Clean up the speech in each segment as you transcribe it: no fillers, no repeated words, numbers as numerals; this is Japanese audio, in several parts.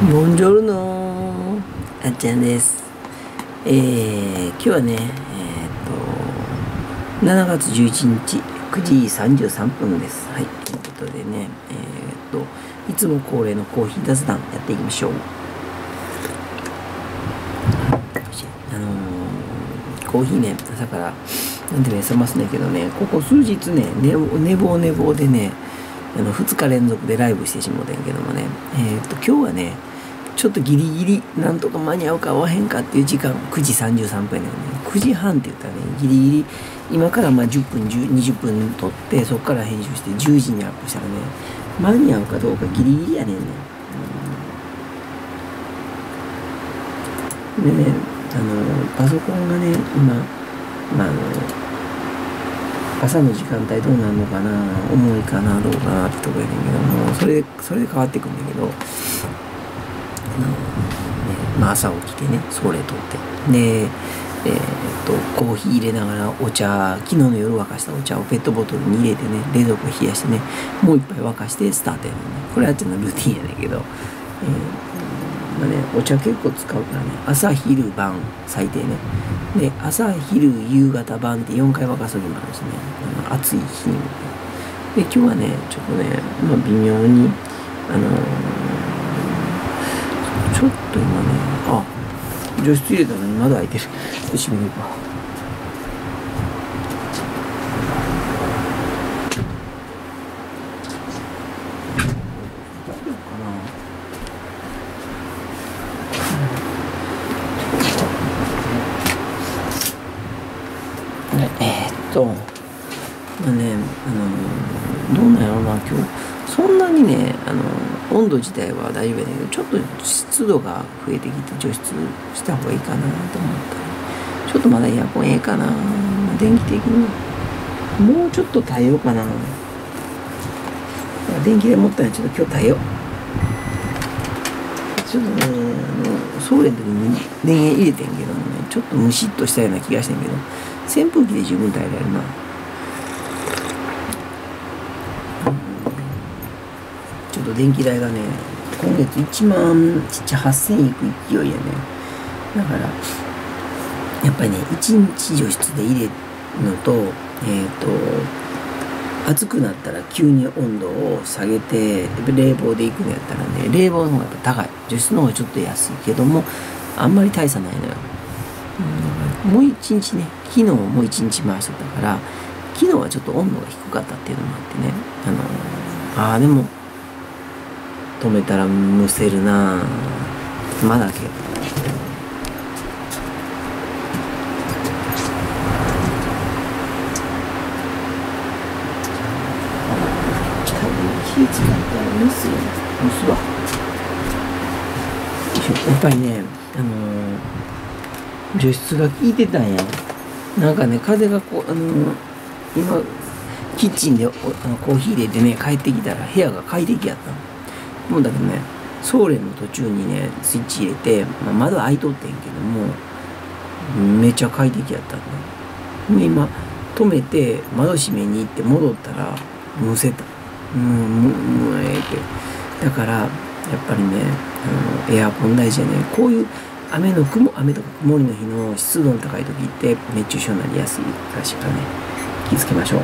ボンジョルノあっちゃんです。今日はね、7月11日9時33分です。はい、ということでね、いつも恒例のコーヒー雑談やっていきましょう。コーヒーね、朝からなんてね、冷ますねんけどね、ここ数日ね、寝坊でね、2日連続でライブしてしもてんけどもね、今日はね、ちょっとギリギリなんとか間に合うか合わへんかっていう時間9時33分やねんね。9時半って言ったらね、ギリギリ今からまあ10分20分撮ってそっから編集して10時にアップしたらね、間に合うかどうかギリギリやねんね。でね、パソコンがね今、朝の時間帯どうなるのかな、重いかなどうかなってとこやねんけども、それで変わってくんだけど、朝起きてね、それとってで、コーヒー入れながらお茶、昨日の夜沸かしたお茶をペットボトルに入れてね、冷蔵庫冷やしてね、もう一杯沸かしてスタートやねんね。これはちょっとルーティンやねんけど、お茶結構使うからね、朝昼晩最低ね、で朝昼夕方晩って4回沸かす時もあるしね、暑い日にもね。で今日はねちょっとね、微妙にちょっと今ね、除湿入れたのに窓開いてる。閉めるか。どうなんやろうな、今日そんなにね、温度自体は大丈夫やねんけど、ちょっと湿度が増えてきて除湿した方がいいかなと思ったり、ちょっとまだエアコンええかな、電気的にもうちょっと耐えようかな。電気で持ったらちょっと今日耐えよう。ちょっとね、ソーレの時に電源入れてんけどもね、ちょっとムシッとしたような気がしてんけど、扇風機で十分耐えられるな。ちょっと電気代がね、今月1万8000いく勢いやね。だからやっぱりね、1日除湿で入れるのと、暑くなったら急に温度を下げて冷房でいくのやったらね、冷房の方がやっぱ高い、除湿の方がちょっと安いけどもあんまり大差ないのよ。もう一日ね、昨日もう一日回してたから、昨日はちょっと温度が低かったっていうのもあってね、でも止めたらむせるな。まだけど気使ったらむすよ。むすわ。やっぱりね、除湿が効いてたんや。なんかね、風がこう、今キッチンでコーヒー入れてね帰ってきたら部屋が快適やったの。もうだけどね、ソーレンの途中にねスイッチ入れて、窓開いとってんけどもめっちゃ快適やったんだ。で今止めて窓閉めに行って戻ったらむせた。だからやっぱりね、エアコン大事やね。こういう雨とか曇りの日の湿度の高い時って熱中症になりやすいらしいからね、気をつけましょう。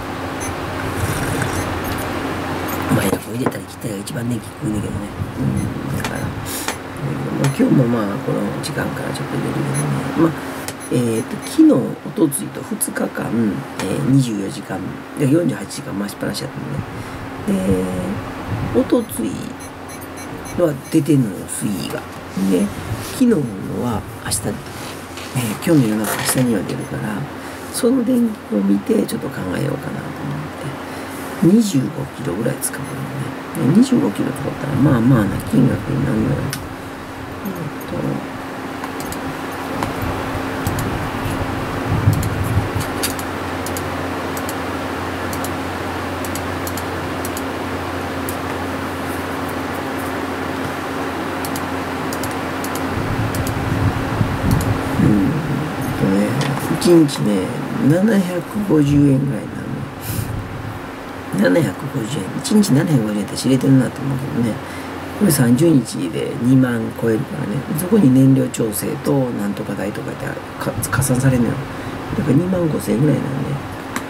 エアコン入れたり切ったりが一番電気食うんだけどね。だから今日もこの時間からちょっと入れるけどね、昨日おとついと2日間、24時間で48時間回しっぱなしやったのね。でおとついは出てんのよ、水位が。で昨日のは明日、今日の夜中明日には出るから、その電気を見てちょっと考えようかなと思って、25キロぐらい使うのね。25キロ使ったらまあな金額になるのよ。1日ね750円ぐらいになるの。750円、1日750円って知れてるなと思うけどね、 これ30日で2万超えるからね、そこに燃料調整となんとか代とかって加算されるのよ。だから2万5千円ぐらいなんで、ね、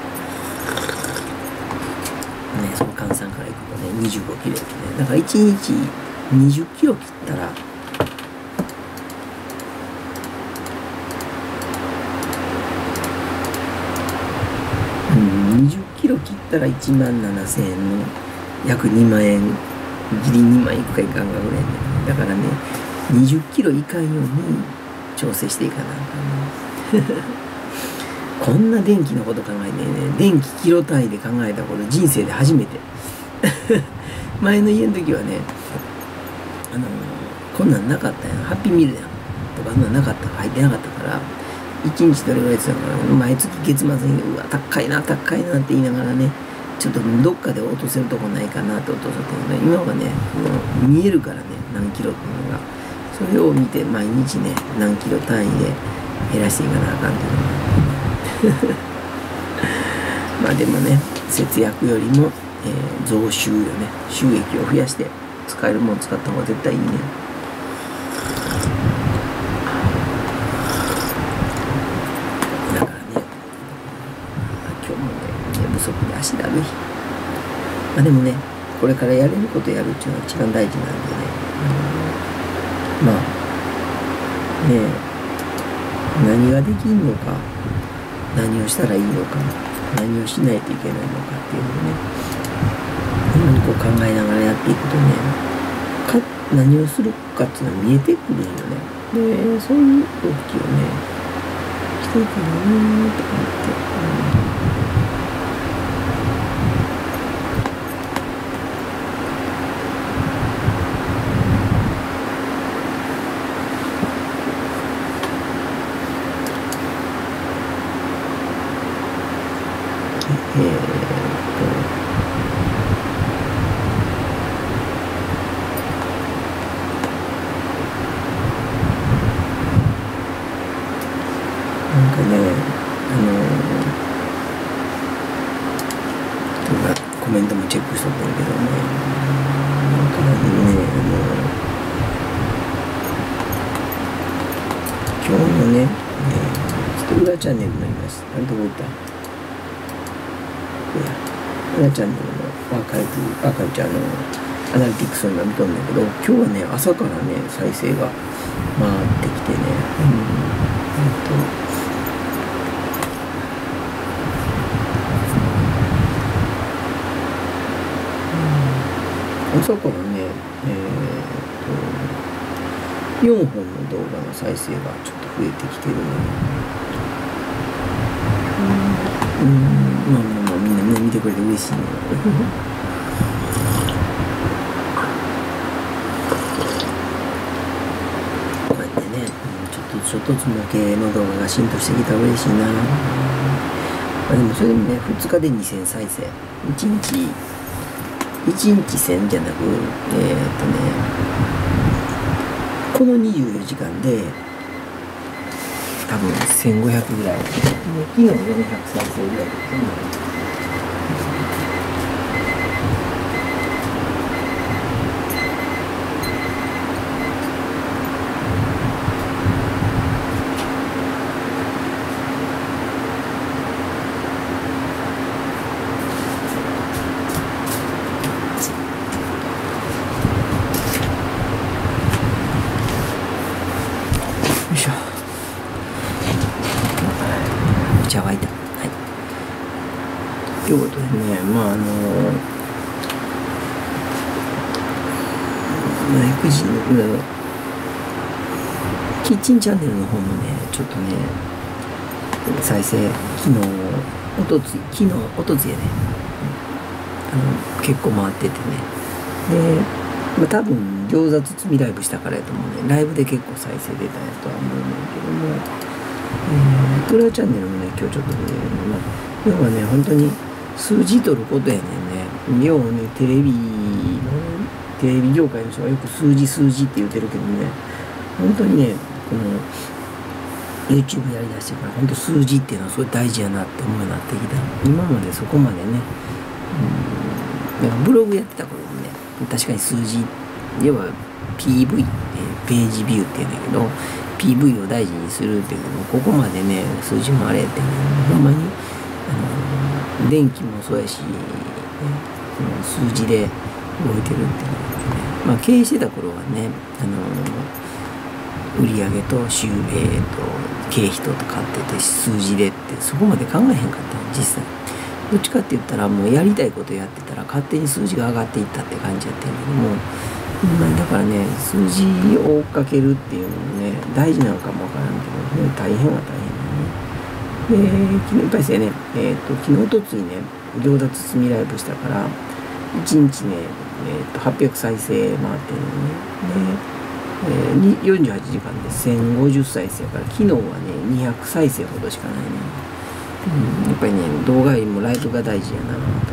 その換算からいくとね、25キロってね、だから1日20キロ切ったら、20キロ切ったら1万7千円の約2万円、ギリ2万いくかいかんかぐらいね。だからね、20キロいかんように調整していかなあかんね。こんな電気のこと考えてね、電気キロ単位で考えたこと人生で初めて。前の家の時はね、こんなんなかったやん。ハッピーミールやん。とか、そんなんなかった、入ってなかったから、1日どれぐらいって言ってたかな、毎月月末に、うわ、高いな、高いなって言いながらね、ちょっとどっかで落とせるとこないかなって落とせたけど、今はね、もう見えるからね、何キロっていうのが。それを見て、毎日ね、何キロ単位で減らしていかなあかんっていうのが。まあでもね、節約よりも、増収よね、収益を増やして使えるもの使った方が絶対いいね。だからね、今日もね、寝不足で足だるい。まあでもね、これからやれることやるっていうのが一番大事なんでね、まあね、何ができんのか、何をしたらいいのか、何をしないといけないのかっていうのをね、今にこう考えながらやっていくとね、何をするかっていうのが見えてくるんよね。で、そういう動きをね、していくのねとか言って、なんかね、人がコメントもチェックしとったんだけどね、なんかね、今日のね、ちょっと裏チャンネルになります。どこ行った？裏チャンネルのアーカイブちゃんのアナリティクスを今見とんだけど、今日はね、朝からね、再生が回ってきてね、朝からね、4本の動画の再生がちょっと増えてきてるので、まあみんなね、見てくれて嬉しいね。こうやってね、ちょっとずつ模型の動画が浸透してきたら嬉しいな。でもそれでもね、2日で2000再生。1日1000じゃなく、この24時間で、多分1500ぐらい。昨日400再生ぐらいですね。茶沸いた。はい。ということでね、9時のキッチンチャンネルの方もね、ちょっとね、再生、おとついやね、結構回っててね。で、多分餃子包みライブしたからやと思うね。ライブで結構再生出たんやとは思うんだけども、裏チャンネルもね、今日ちょっとね、要はね、本当に数字取ることやねんね。要はね、テレビ業界の人がよく数字って言ってるけどね、本当にね、この YouTube やりだしてから、本当数字っていうのはすごい大事やなって思うようになってきた。今までそこまでね、ブログやってた頃もね、確かに数字要は PV、ページビューって言うんだけど、PV を大事にするっていうのも、ここまでね、数字もあれっていうのほんまに、電気もそうやし、数字で動いてるっていうのがあってね、経営してた頃はね、売上と経費とかってて数字でってそこまで考えへんかったの実際。どっちかって言ったらもうやりたいことやってたら勝手に数字が上がっていったって感じやってんけども、だからね数字を追っかけるっていうのもね大事なのかもわからんけど、ね、大変は大変だね。昨日やっぱりね、昨日おとついね餃子包みライブしたから1日ね、800再生回ってるのね。で、48時間で1050再生やから昨日はね200再生ほどしかないね。やっぱりね動画よりもライブが大事やなと思ってね。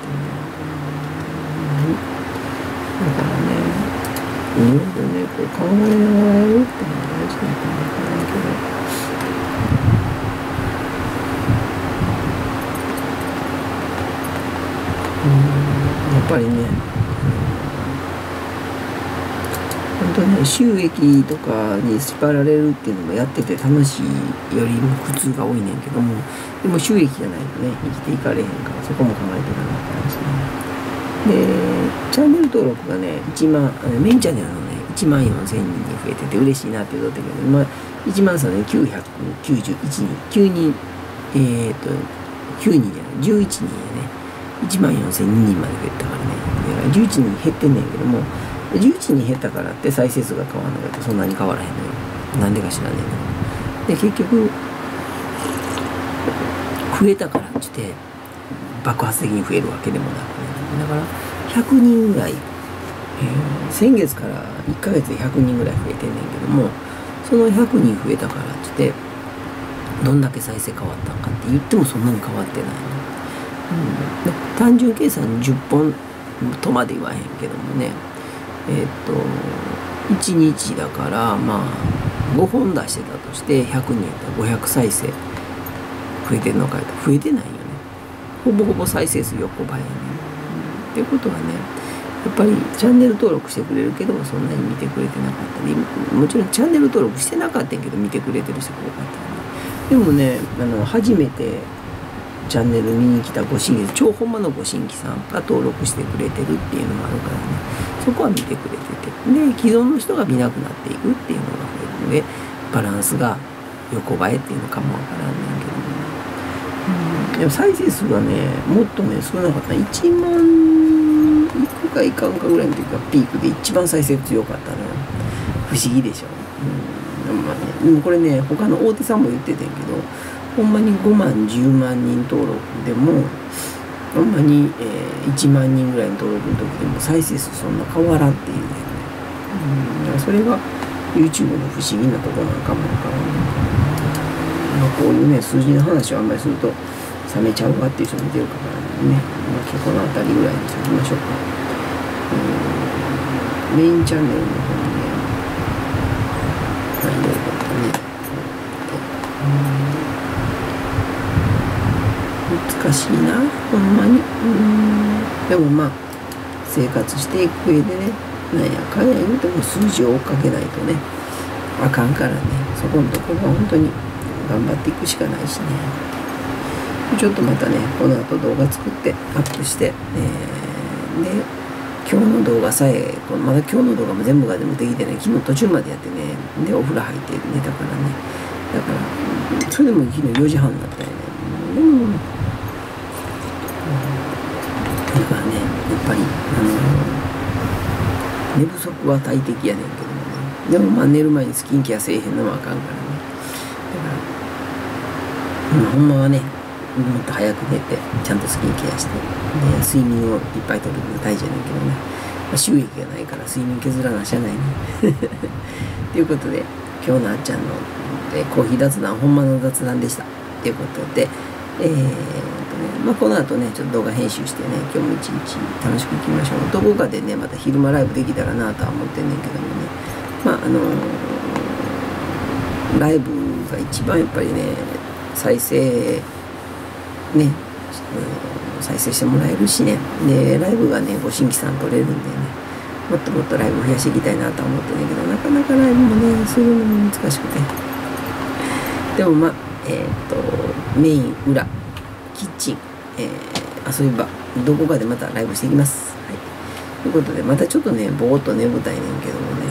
だからねいろいろねこう考えながらやるっていうのが大事なのかもわからんけど。やっぱりね本当ね収益とかに縛られるっていうのもやってて楽しいよりも苦痛が多いねんけども、でも収益じゃないとね生きていかれへんからそこも考えていかなきゃいけないしね。でチャンネル登録がね1万メインチャンネルのね1万4000人に増えてて嬉しいなって言うとったけど、今1万3991人9人9人じゃない11人やね1万4002人まで減ったからね。11人減ってんねんけども11人減ったからって再生数が変わらなかったらそんなに変わらへんのよ。なんでか知らねえけど。で結局増えたからっつって爆発的に増えるわけでもなくね。だから100人ぐらい、先月から1ヶ月で100人ぐらい増えてんねんけども、その100人増えたからっつってどんだけ再生変わったんかって言ってもそんなに変わってないの。で単純計算10本とまで言わへんけどもね1日だから5本出してたとして100人やったら500再生増えてるのかって増えてないよね。ほぼほぼ再生数横ばいやね。っていうことはねやっぱりチャンネル登録してくれるけどそんなに見てくれてなかったり、もちろんチャンネル登録してなかったんやけど見てくれてる人が多かったり、でもね初めてチャンネル見に来たご新規超ほんまのご新規さんが登録してくれてるっていうのがあるからね、そこは見てくれてて、で既存の人が見なくなっていくっていうのが増えるのでバランスが横ばいっていうのかもわからんねんけども、でも再生数はねもっとね少なかった1万いくかいかんかぐらいの時がピークで一番再生強かったのよ。不思議でしょ。でもこれね他の大手さんも言っててんけどほんまに5万10万人登録でもほんまに、1万人ぐらいの登録の時でも再生数そんな変わらんっていうね、それが YouTube の不思議なところなんかもわからん。こういうね数字の話をあんまりすると冷めちゃうわっていう人も出るからね、この辺りぐらいにしておきましょうか。メインチャンネルの方にねいろいろとね難しいなほんまに。でも生活していく上でねなんやかんや言うても数字を追っかけないとねあかんからね、そこのところは本当に頑張っていくしかないしね。ちょっとまたねこの後動画作ってアップして、で今日の動画さえまだ今日の動画も全部ができてない。昨日途中までやってねでお風呂入って寝たからね。だからそれでも昨日4時半になったよね。だからねやっぱり寝不足は大敵やねんけどもね、でも寝る前にスキンケアせえへんのはあかんからね。だからほんまはねもっと早く寝てちゃんとスキンケアしてで睡眠をいっぱいとるのが大事やねんけどね、収益がないから睡眠削らなしゃないねということで今日のあっちゃんのコーヒー雑談ほんまの雑談でしたということでこの後ねちょっと動画編集してね今日も一日楽しくいきましょう。どこかでねまた昼間ライブできたらなとは思ってんねんけどもね、ライブが一番やっぱりね再生してもらえるしね、でライブがねご新規さん取れるんでねもっともっとライブ増やしていきたいなとは思ってんだけど、なかなかライブもねするのも難しくて、でもまあメイン裏キッチン、遊び場どこかでまたライブしていきます。はい、ということでまたちょっとねぼーっと眠たいねんけどもね、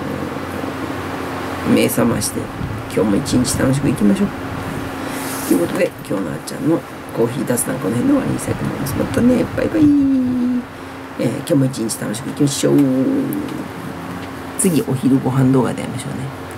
目覚まして今日も一日楽しくいきましょう。ということで今日のあっちゃんのコーヒー脱談この辺で終わりにしたいと思います。またねバイバイ。今日も一日楽しくいきましょう。次お昼ご飯動画でやりましょうね。